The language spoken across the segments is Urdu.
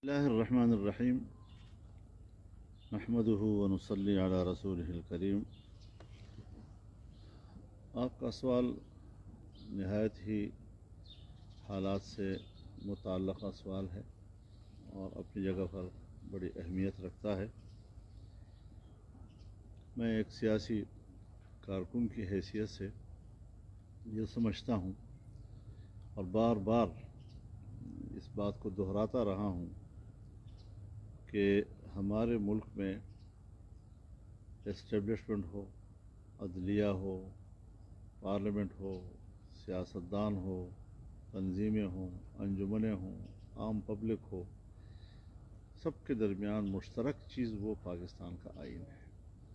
اللہ الرحمن الرحیم نحمدہ ونصلی علی رسولہ الکریم۔ آپ کا سوال نہایت ہی حالات سے متعلقہ سوال ہے اور اپنی جگہ پر بڑی اہمیت رکھتا ہے۔ میں ایک سیاسی کارکن کی حیثیت سے یہ سمجھتا ہوں اور بار بار اس بات کو دہراتا رہا ہوں کہ ہمارے ملک میں اسٹیبلشمنٹ ہو، عدلیہ ہو، پارلیمنٹ ہو، سیاستدان ہو، تنظیمیں ہوں، انجمنیں ہوں، عام پبلک ہو، سب کے درمیان مشترک چیز وہ پاکستان کا آئین ہے۔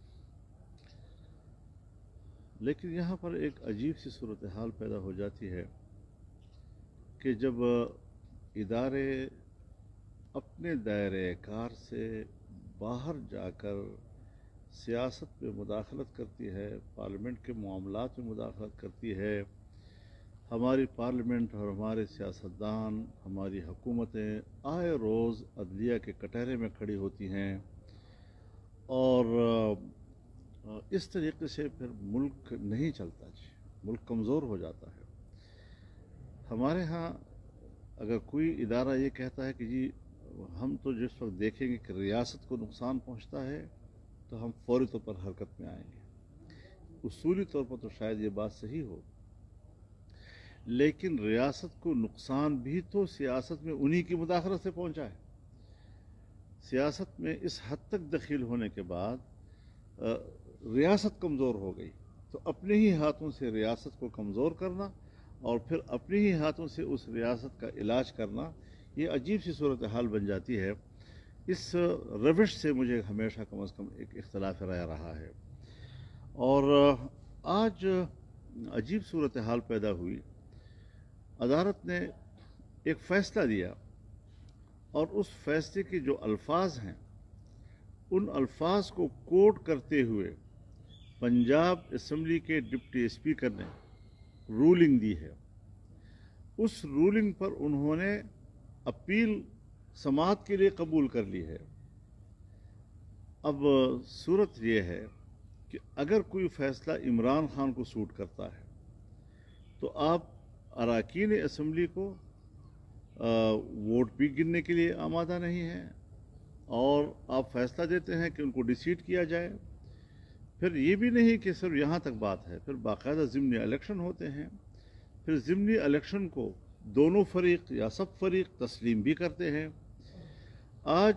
لیکن یہاں پر ایک عجیب سی صورتحال پیدا ہو جاتی ہے کہ جب ادارے اپنے دائرۂ کار سے باہر جا کر سیاست میں مداخلت کرتی ہے، پارلیمنٹ کے معاملات میں مداخلت کرتی ہے، ہماری پارلیمنٹ اور ہمارے سیاستدان، ہماری حکومتیں آئے روز عدلیہ کے کٹہرے میں کھڑی ہوتی ہیں اور اس طریقے سے پھر ملک نہیں چلتا، ملک کمزور ہو جاتا ہے۔ ہمارے ہاں اگر کوئی ادارہ یہ کہتا ہے کہ جی ہم تو جس وقت دیکھیں گے کہ ریاست کو نقصان پہنچتا ہے تو ہم فوری طور پر حرکت میں آئیں گے، اصولی طور پر تو شاید یہ بات صحیح ہو، لیکن ریاست کو نقصان بھی تو سیاست میں انہی کی مداخلت سے پہنچا ہے۔ سیاست میں اس حد تک دخیل ہونے کے بعد ریاست کمزور ہو گئی تو اپنے ہی ہاتھوں سے ریاست کو کمزور کرنا اور پھر اپنے ہی ہاتھوں سے اس ریاست کا علاج کرنا، یہ عجیب سی صورتحال بن جاتی ہے۔ اس روش سے مجھے ہمیشہ کم از کم ایک اختلاف رائے رہا ہے اور آج عجیب صورتحال پیدا ہوئی۔ عدالت نے ایک فیصلہ دیا اور اس فیصلے کے جو الفاظ ہیں ان الفاظ کو کوٹ کرتے ہوئے پنجاب اسمبلی کے ڈپٹی اسپیکر نے رولنگ دی ہے۔ اس رولنگ پر انہوں نے اپیل سماعت کے لیے قبول کر لی ہے۔ اب صورت یہ ہے کہ اگر کوئی فیصلہ عمران خان کو سوٹ کرتا ہے تو آپ اراکین اسمبلی کو ووٹ بھی گننے کے لیے آمادہ نہیں ہیں اور آپ فیصلہ دیتے ہیں کہ ان کو ڈیسیٹ کیا جائے۔ پھر یہ بھی نہیں کہ صرف یہاں تک بات ہے، پھر باقاعدہ ضمنی الیکشن ہوتے ہیں، پھر ضمنی الیکشن کو دونوں فریق یا سب فریق تسلیم بھی کرتے ہیں۔ آج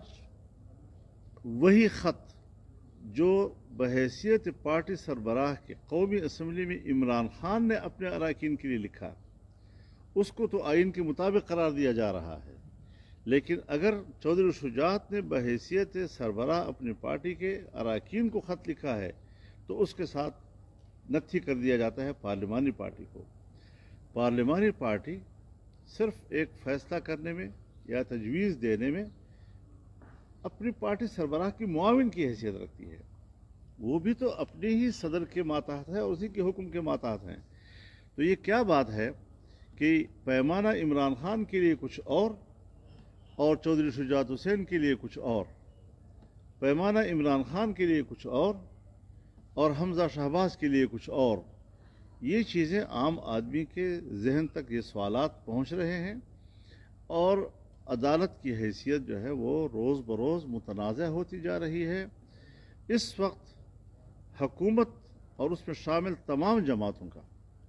وہی خط جو بحیثیت پارٹی سربراہ کے قومی اسمبلی میں عمران خان نے اپنے اراکین کے لیے لکھا، اس کو تو آئین کے مطابق قرار دیا جا رہا ہے، لیکن اگر چودھری شجاعت نے بحیثیت سربراہ اپنی پارٹی کے اراکین کو خط لکھا ہے تو اس کے ساتھ نتھی کر دیا جاتا ہے پارلیمانی پارٹی کو۔ پارلیمانی پارٹی صرف ایک فیصلہ کرنے میں یا تجویز دینے میں اپنی پارٹی سربراہ کی معاون کی حیثیت رکھتی ہے، وہ بھی تو اپنے ہی صدر کے ماتحت ہے اور اسی کے حکم کے ماتحت ہیں۔ تو یہ کیا بات ہے کہ پیمانہ عمران خان کے لیے کچھ اور چودھری شجاعت حسین کے لیے کچھ اور، پیمانہ عمران خان کے لیے کچھ اور حمزہ شہباز کے لیے کچھ اور۔ یہ چیزیں عام آدمی کے ذہن تک یہ سوالات پہنچ رہے ہیں اور عدالت کی حیثیت جو ہے وہ روز بروز متنازع ہوتی جا رہی ہے۔ اس وقت حکومت اور اس میں شامل تمام جماعتوں کا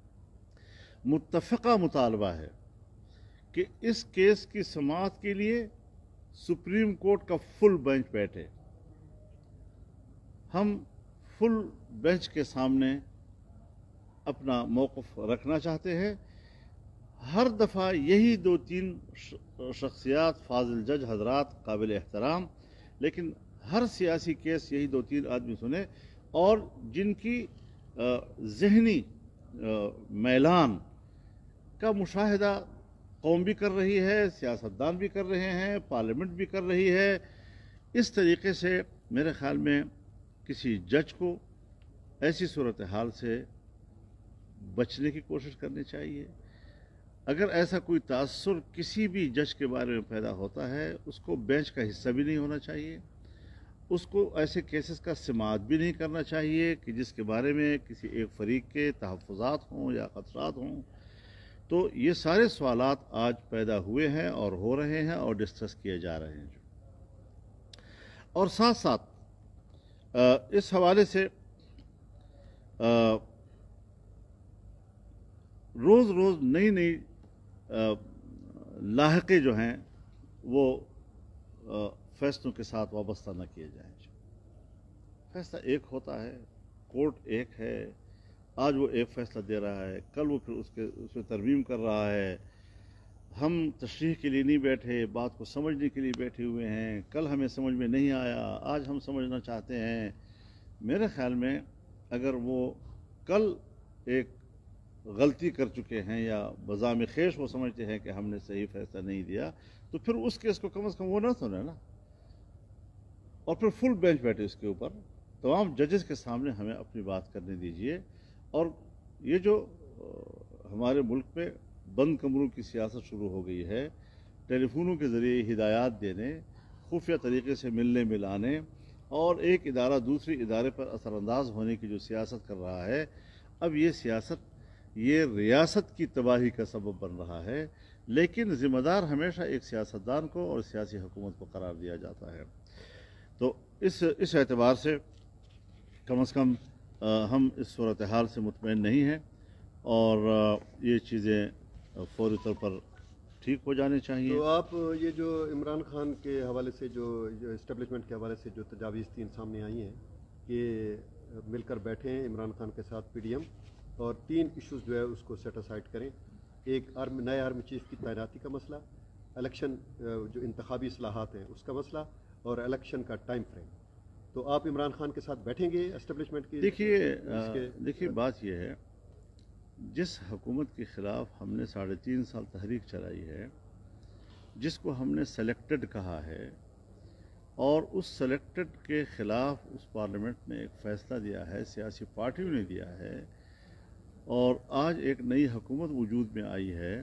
متفقہ مطالبہ ہے کہ اس کیس کی سماعت کے لیے سپریم کورٹ کا فل بینچ بیٹھے۔ ہم فل بینچ کے سامنے اپنا موقف رکھنا چاہتے ہیں۔ ہر دفعہ یہی دو تین شخصیات، فاضل جج حضرات قابل احترام، لیکن ہر سیاسی کیس یہی دو تین آدمی سنے اور جن کی ذہنی میلان کا مشاہدہ قوم بھی کر رہی ہے، سیاستدان بھی کر رہے ہیں، پارلیمنٹ بھی کر رہی ہے۔ اس طریقے سے میرے خیال میں کسی جج کو ایسی صورتحال سے بچنے کی کوشش کرنی چاہیے۔ اگر ایسا کوئی تاثر کسی بھی جج کے بارے میں پیدا ہوتا ہے اس کو بینچ کا حصہ بھی نہیں ہونا چاہیے، اس کو ایسے کیسز کا سماعت بھی نہیں کرنا چاہیے کہ جس کے بارے میں کسی ایک فریق کے تحفظات ہوں یا خدشات ہوں۔ تو یہ سارے سوالات آج پیدا ہوئے ہیں اور ہو رہے ہیں اور ڈسکس کیے جا رہے ہیں۔ اور ساتھ ساتھ اس حوالے سے روز روز نئی لاحقے جو ہیں وہ فیصلوں کے ساتھ وابستہ نہ کیے جائیں۔ فیصلہ ایک ہوتا ہے، کورٹ ایک ہے، آج وہ ایک فیصلہ دے رہا ہے، کل وہ پھر اس میں ترمیم کر رہا ہے۔ ہم تشریح کے لیے نہیں بیٹھے، بات کو سمجھنے کے لیے بیٹھے ہوئے ہیں، کل ہمیں سمجھ میں نہیں آیا، آج ہم سمجھنا چاہتے ہیں۔ میرے خیال میں اگر وہ کل ایک غلطی کر چکے ہیں یا بذام خیش وہ سمجھتے ہیں کہ ہم نے صحیح فیصلہ نہیں دیا، تو پھر اس کیس کو کم از کم وہ نہ سنیں نا، اور پھر فل بینچ بیٹھے اس کے اوپر تمام ججز کے سامنے ہمیں اپنی بات کرنے دیجئے۔ اور یہ جو ہمارے ملک میں بند کمروں کی سیاست شروع ہو گئی ہے، ٹیلی فونوں کے ذریعے ہدایات دینے، خفیہ طریقے سے ملنے ملانے اور ایک ادارہ دوسری ادارے پر اثر انداز ہونے کی جو سیاست کر رہا ہے، اب یہ سیاست یہ ریاست کی تباہی کا سبب بن رہا ہے۔ لیکن ذمہ دار ہمیشہ ایک سیاستدان کو اور سیاسی حکومت کو قرار دیا جاتا ہے۔ تو اس اعتبار سے کم از کم ہم اس صورتحال سے مطمئن نہیں ہیں اور یہ چیزیں فوری طور پر ٹھیک ہو جانے چاہیے۔ تو آپ یہ جو عمران خان کے حوالے سے جو اسٹیبلشمنٹ کے حوالے سے جو تجاویز 3 سامنے آئی ہیں کہ مل کر بیٹھے ہیں عمران خان کے ساتھ پی ڈی ایم اور 3 ایشوز جو ہے اس کو سیٹ اسائڈ کریں، ایک نئے آرمی چیف کی تعیناتی کا مسئلہ، الیکشن جو انتخابی اصلاحات ہیں اس کا مسئلہ اور الیکشن کا ٹائم فریم، تو آپ عمران خان کے ساتھ بیٹھیں گے اسٹیبلشمنٹ کی؟ دیکھیے بات یہ ہے، جس حکومت کے خلاف ہم نے 3.5 سال تحریک چلائی ہے، جس کو ہم نے سلیکٹڈ کہا ہے، اور اس سلیکٹڈ کے خلاف اس پارلیمنٹ نے ایک فیصلہ دیا ہے، سیاسی پارٹیوں نے دیا ہے، اور آج ایک نئی حکومت وجود میں آئی ہے۔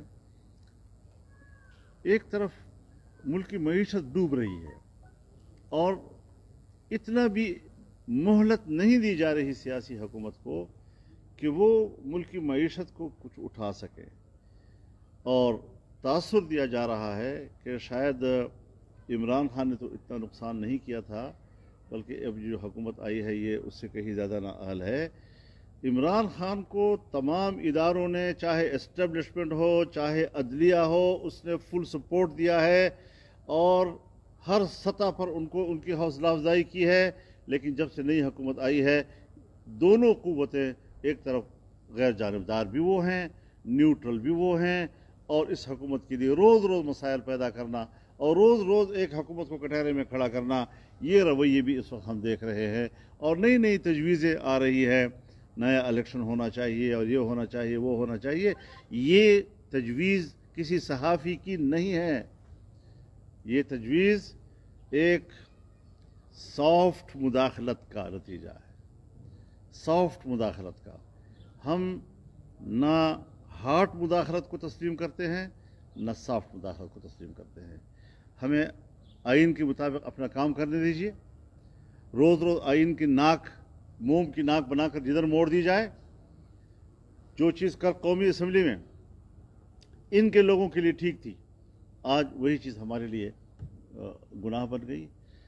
ایک طرف ملک کی معیشت ڈوب رہی ہے اور اتنا بھی مہلت نہیں دی جا رہی سیاسی حکومت کو کہ وہ ملک کی معیشت کو کچھ اٹھا سکے، اور تاثر دیا جا رہا ہے کہ شاید عمران خان نے تو اتنا نقصان نہیں کیا تھا، بلکہ اب جو حکومت آئی ہے یہ اس سے کہیں زیادہ نااہل ہے۔ عمران خان کو تمام اداروں نے، چاہے اسٹیبلشمنٹ ہو چاہے عدلیہ ہو، اس نے فل سپورٹ دیا ہے اور ہر سطح پر ان کی حوصلہ افزائی کی ہے۔ لیکن جب سے نئی حکومت آئی ہے، دونوں قوتیں، ایک طرف غیر جانبدار بھی وہ ہیں، نیوٹرل بھی وہ ہیں، اور اس حکومت کے لیے روز روز مسائل پیدا کرنا اور روز روز ایک حکومت کو کٹہرے میں کھڑا کرنا، یہ رویے بھی اس وقت ہم دیکھ رہے ہیں۔ اور نئی تجویزیں آ رہی ہے، نیا الیکشن ہونا چاہیے اور یہ ہونا چاہیے وہ ہونا چاہیے۔ یہ تجویز کسی صحافی کی نہیں ہے، یہ تجویز ایک سافٹ مداخلت کا نتیجہ ہے، سافٹ مداخلت کا۔ ہم نہ ہارڈ مداخلت کو تسلیم کرتے ہیں نہ سافٹ مداخلت کو تسلیم کرتے ہیں۔ ہمیں آئین کے مطابق اپنا کام کرنے دیجیے، روز روز آئین کی موم کی ناک بنا کر جدھر موڑ دی جائے، جو چیز کل قومی اسمبلی میں ان کے لوگوں کے لیے ٹھیک تھی، آج وہی چیز ہمارے لیے گناہ بن گئی۔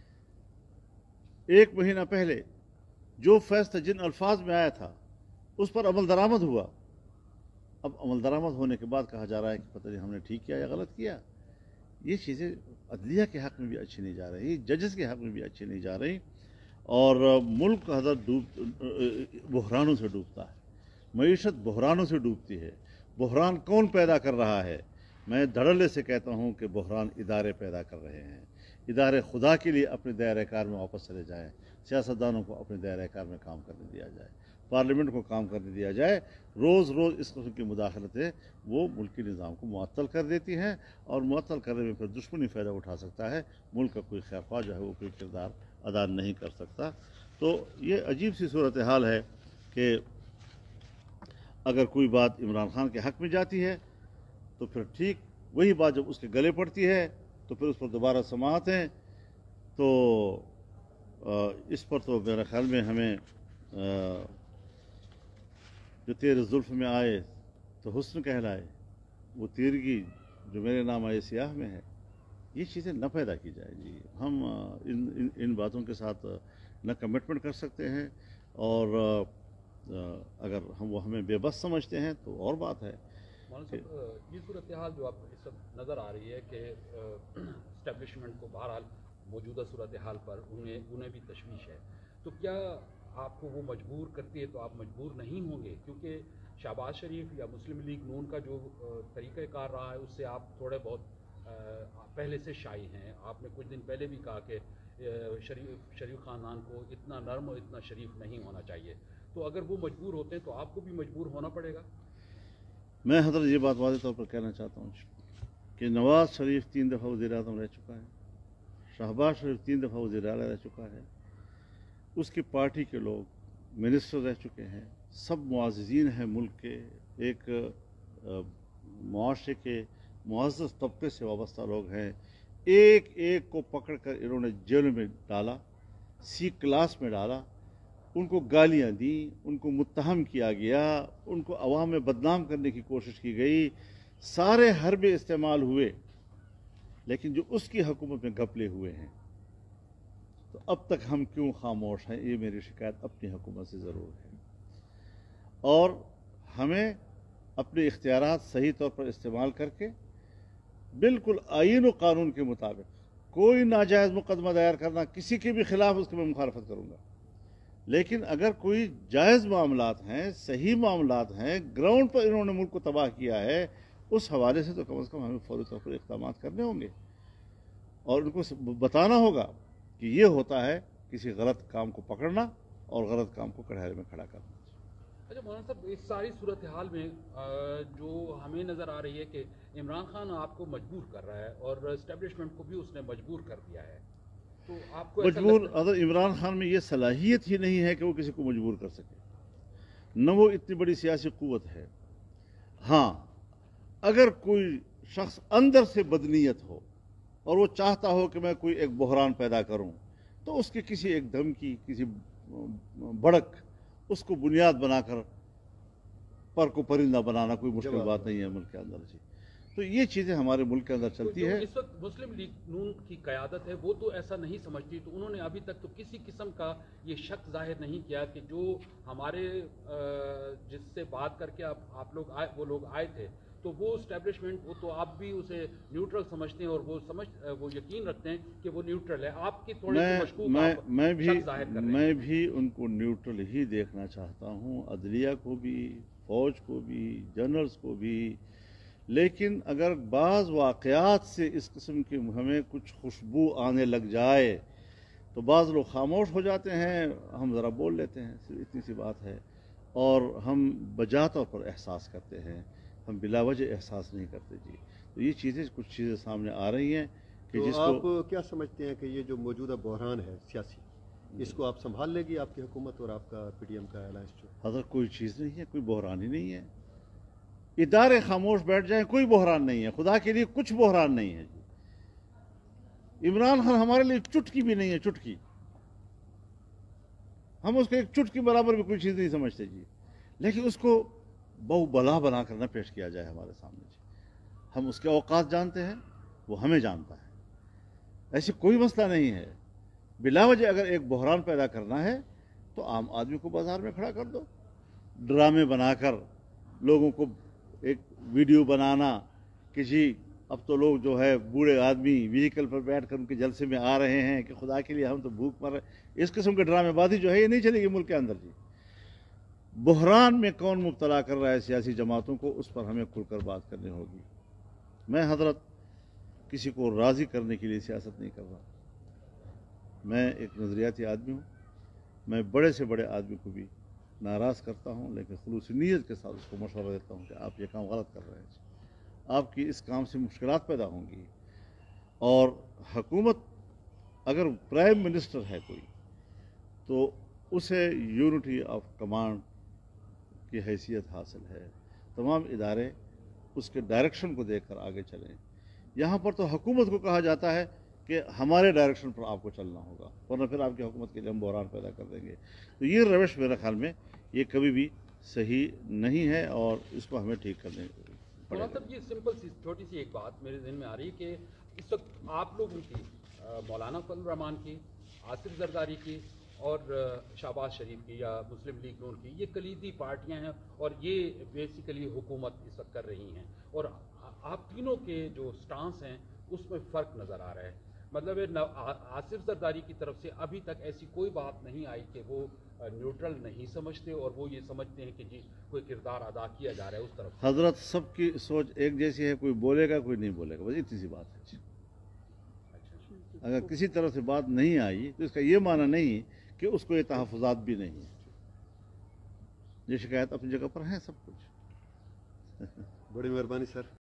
1 مہینہ پہلے جو فیصلہ جن الفاظ میں آیا تھا اس پر عمل درآمد ہوا، اب عمل درآمد ہونے کے بعد کہا جا رہا ہے کہ پتہ نہیں ہم نے ٹھیک کیا یا غلط کیا۔ یہ چیزیں عدلیہ کے حق میں بھی اچھی نہیں جا رہی، ججز کے حق میں بھی اچھی نہیں جا رہی، اور ملک بحرانوں سے ڈوبتا ہے، معیشت بحرانوں سے ڈوبتی ہے۔ بحران کون پیدا کر رہا ہے؟ میں دھڑلے سے کہتا ہوں کہ بحران ادارے پیدا کر رہے ہیں۔ ادارے خدا کے لیے اپنے دائرۂ کار میں واپس چلے جائیں، سیاستدانوں کو اپنے دائرۂ کار میں کام کرنے دیا جائے، پارلیمنٹ کو کام کرنے دیا جائے۔ روز روز اس قسم کی مداخلتیں وہ ملکی نظام کو معطل کر دیتی ہیں، اور معطل کرنے میں پھر دشمنی فائدہ اٹھا سکتا ہے، ملک کا کوئی خیر خواہ جو ہے وہ کوئی کردار ادا نہیں کر سکتا۔ تو یہ عجیب سی صورتحال ہے کہ اگر کوئی بات عمران خان کے حق میں جاتی ہے تو پھر ٹھیک وہی بات جب اس کے گلے پڑتی ہے تو پھر اس پر دوبارہ سماعتیں. تو اس پر تو میرے خیال میں ہمیں جو تیرے زلف میں آئے تو حسن کہلائے، وہ تیرگی جو میرے نام آئے سیاہ میں ہے، یہ چیزیں نہ پیدا کی جائے جی. ہم ان باتوں کے ساتھ نہ کمٹمنٹ کر سکتے ہیں، اور اگر وہ ہمیں بے بس سمجھتے ہیں تو اور بات ہے. مولانا صاحب، یہ صورتحال جو آپ اس وقت نظر آ رہی ہے کہ اسٹیبلشمنٹ کو بہرحال موجودہ صورتحال پر انہیں بھی تشویش ہے، تو کیا آپ کو وہ مجبور کرتی ہے تو آپ مجبور نہیں ہوں گے؟ کیونکہ شہباز شریف یا مسلم لیگ نون کا جو طریقہ کار رہا ہے اس سے آپ تھوڑے بہت پہلے سے شائع ہیں. آپ نے کچھ دن پہلے بھی کہا کہ شریف خاندان کو اتنا نرم اور اتنا شریف نہیں ہونا چاہیے. تو اگر وہ مجبور ہوتے ہیں تو آپ کو بھی مجبور ہونا پڑے گا. میں حضرت یہ بات واضح طور پر کہنا چاہتا ہوں کہ نواز شریف 3 دفعہ وزیر اعظم رہ چکا ہے، شہباز شریف 3 دفعہ وزیر اعلیٰ رہ چکا ہے، اس کی پارٹی کے لوگ منسٹر رہ چکے ہیں، سب معززین ہیں ملک کے، ایک معاشرے کے معزز طبقے سے وابستہ لوگ ہیں. ایک ایک کو پکڑ کر انہوں نے جیلوں میں ڈالا، سی کلاس میں ڈالا، ان کو گالیاں دیں، ان کو متہم کیا گیا، ان کو عوام میں بدنام کرنے کی کوشش کی گئی، سارے حربے استعمال ہوئے، لیکن جو اس کی حکومت میں گھپلے ہوئے ہیں. تو اب تک ہم کیوں خاموش ہیں؟ یہ میری شکایت اپنی حکومت سے ضرور ہے، اور ہمیں اپنے اختیارات صحیح طور پر استعمال کر کے بالکل آئین و قانون کے مطابق کوئی ناجائز مقدمہ دائر کرنا، کسی کے بھی خلاف اس کی میں مخالفت کروں گا. لیکن اگر کوئی جائز معاملات ہیں، صحیح معاملات ہیں، گراؤنڈ پر انہوں نے ملک کو تباہ کیا ہے، اس حوالے سے تو کم از کم ہمیں فوری طور پر اقدامات کرنے ہوں گے، اور ان کو بتانا ہوگا کہ یہ ہوتا ہے کسی غلط کام کو پکڑنا اور غلط کام کو کڑھائی میں کھڑا کرنا. اچھا مولانا صاحب، اس ساری صورتحال میں جو ہمیں نظر آ رہی ہے کہ عمران خان آپ کو مجبور کر رہا ہے اور اسٹیبلشمنٹ کو بھی اس نے مجبور کر دیا ہے، تو آپ کو مجبور اگر عمران خان میں یہ صلاحیت ہی نہیں ہے کہ وہ کسی کو مجبور کر سکے، نہ وہ اتنی بڑی سیاسی قوت ہے. ہاں، اگر کوئی شخص اندر سے بدنیت ہو اور وہ چاہتا ہو کہ میں کوئی ایک بحران پیدا کروں، تو اس کے کسی ایک دھمکی، کسی بڑک، اس کو بنیاد بنا کر پر کو پرندہ بنانا کوئی مشکل بات نہیں ہے ملک کے اندر جی. تو یہ چیزیں ہمارے ملک کے اندر چلتی ہے. اس وقت مسلم لیگ نون کی قیادت ہے، وہ تو ایسا نہیں سمجھتی، تو انہوں نے ابھی تک تو کسی قسم کا یہ شک ظاہر نہیں کیا کہ جو ہمارے جس سے بات کر کے آپ لوگ آئے، وہ لوگ آئے تھے، تو وہ اسٹیبلشمنٹ، وہ تو آپ بھی اسے نیوٹرل سمجھتے ہیں، اور وہ یقین رکھتے ہیں کہ وہ نیوٹرل ہے. آپ کی تھوڑی سی مشکوک شک ظاہر کر رہے ہیں. میں بھی ان کو نیوٹرل ہی دیکھنا چاہتا ہوں، عدلیہ کو بھی، فوج کو بھی، جنرلز کو بھی. لیکن اگر بعض واقعات سے اس قسم کی ہمیں کچھ خوشبو آنے لگ جائے تو بعض لوگ خاموش ہو جاتے ہیں، ہم ذرا بول لیتے ہیں، صرف اتنی سی بات ہے. اور ہم بجا طور پر احساس کرتے ہیں، ہم بلا وجہ احساس نہیں کرتے جی. تو یہ چیزیں، کچھ چیزیں سامنے آ رہی ہیں کہ تو جس آپ کو کیا سمجھتے ہیں کہ یہ جو موجودہ بحران ہے سیاسی، اس کو آپ سنبھال لے گی آپ کی حکومت اور آپ کا پی ڈی ایم کا الائنس؟ جو حضرت کوئی چیز نہیں ہے، کوئی بحران ہی نہیں ہے. ادارے خاموش بیٹھ جائیں، کوئی بحران نہیں ہے، خدا کے لیے کچھ بحران نہیں ہے جی. عمران خان ہمارے لیے چٹکی بھی نہیں ہے، چٹکی. ہم اس کو ایک چٹکی برابر بھی کوئی چیز نہیں سمجھتے جی. لیکن اس کو بہو بلا بنا کر نہ پیش کیا جائے ہمارے سامنے جی. ہم اس کے اوقات جانتے ہیں، وہ ہمیں جانتا ہے. ایسی کوئی مسئلہ نہیں ہے. بلا وجہ اگر ایک بحران پیدا کرنا ہے تو عام آدمی کو بازار میں کھڑا کر دو. ڈرامے بنا کر لوگوں کو ایک ویڈیو بنانا کہ جی اب تو لوگ جو ہے بوڑھے آدمی وہیکل پر بیٹھ کر ان کے جلسے میں آ رہے ہیں کہ خدا کے لیے ہم تو بھوک مر رہے ہیں. اس قسم کے ڈرامے بازی جو ہے یہ نہیں چلے گی ملک کے اندر جی. بحران میں کون مبتلا کر رہا ہے سیاسی جماعتوں کو، اس پر ہمیں کھل کر بات کرنی ہوگی. میں حضرت کسی کو راضی کرنے کے لیے سیاست نہیں کر رہا. میں ایک نظریاتی آدمی ہوں. میں بڑے سے بڑے آدمی کو بھی ناراض کرتا ہوں، لیکن خلوص نیت کے ساتھ اس کو مشورہ دیتا ہوں کہ آپ یہ کام غلط کر رہے ہیں. آپ کی اس کام سے مشکلات پیدا ہوں گی. اور حکومت اگر پرائم منسٹر ہے کوئی تو اسے یونٹی آف کمانڈ کی حیثیت حاصل ہے. تمام ادارے اس کے ڈائریکشن کو دیکھ کر آگے چلیں. یہاں پر تو حکومت کو کہا جاتا ہے کہ ہمارے ڈائریکشن پر آپ کو چلنا ہوگا ورنہ پھر آپ کی حکومت کے لیے ہم بحران پیدا کر دیں گے. تو یہ روش میرے خیال میں یہ کبھی بھی صحیح نہیں ہے اور اس کو ہمیں ٹھیک کرنے پڑے گا. صاحب یہ سمپل سی چھوٹی سی ایک بات میرے ذہن میں آ رہی ہے کہ اس وقت آپ لوگوں کی مولانا فضل الرحمان کی، آصف زرداری کی اور شہباز شریف کی یا مسلم لیگ نون کی یہ کلیدی پارٹیاں ہیں اور یہ بیسیکلی حکومت اس وقت کر رہی ہیں اور آپ تینوں کے جو سٹانس ہیں اس میں فرق نظر آ رہا ہے. مطلب آصف زرداری کی طرف سے ابھی تک ایسی کوئی بات نہیں آئی کہ وہ نیوٹرل نہیں سمجھتے اور وہ یہ سمجھتے ہیں کہ جی کوئی کردار ادا کیا جا رہا ہے اس طرف. حضرت سب کی سوچ ایک جیسی ہے، کوئی بولے گا کوئی نہیں بولے گا، بس اتنی سی بات ہے. اگر کسی طرح سے بات نہیں آئی تو اس کا یہ معنی نہیں کہ اس کو یہ تحفظات بھی نہیں ہے. یہ شکایت اپنی جگہ پر ہیں سب کچھ. بڑی مہربانی سر.